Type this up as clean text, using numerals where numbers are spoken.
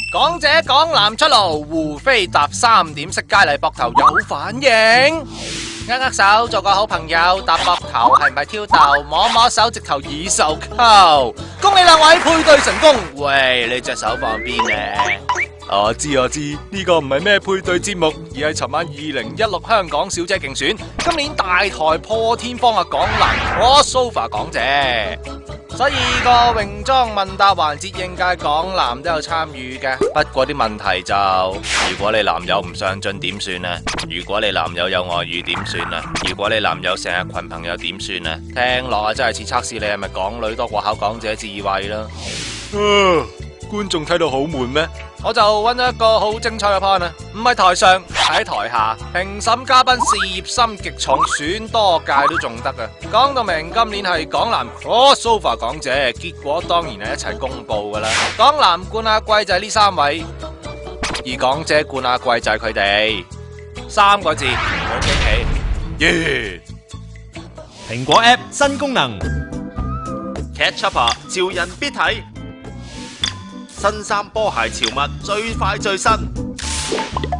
港姐港男出爐，胡飛搭3點式佳麗膊頭有反應。握手做個好朋友，搭膊頭係咪挑逗？摸摸手直頭已受溝。恭喜兩位配對成功。喂，你隻手放邊呢？我知，呢個唔係咩配對節目，而係尋晚2016香港小姐競選，今年大台破天荒嘅港男 crossover 港姐，所以個泳裝問答環節應屆港男都有參與嘅。不過啲問題就，如果你男友唔上進點算啊？如果你男友有外遇點算啊？如果你男友成日群朋友點算啊？聽落啊真係似測試你係咪港女多過考港姐智慧啦。觀眾睇到好悶咩？我就揾咗一個好精彩嘅 point 啊！唔係台上，喺台下，評審嘉賓事業心極重，選多屆都仲得啊！講到明今年係港男 crossover 港姐，結果當然係一齊公布噶啦。港男冠亞季就係呢3位，而港姐冠亞季就係佢哋。3個字，冇驚喜。耶！ 蘋果 App 新功能 Catch-Up 潮人必睇，新衫波鞋潮物最快最新。